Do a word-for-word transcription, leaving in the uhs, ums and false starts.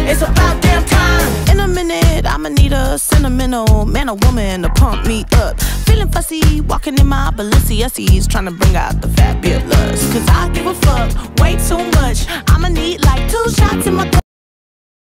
It's about damn time. In a minute, I'ma need a sentimental man or woman to pump me up. Feeling fussy, walking in my Balenciennes, trying to bring out the fabulous. Cause I give a fuck way too much. I'ma need like two shots in my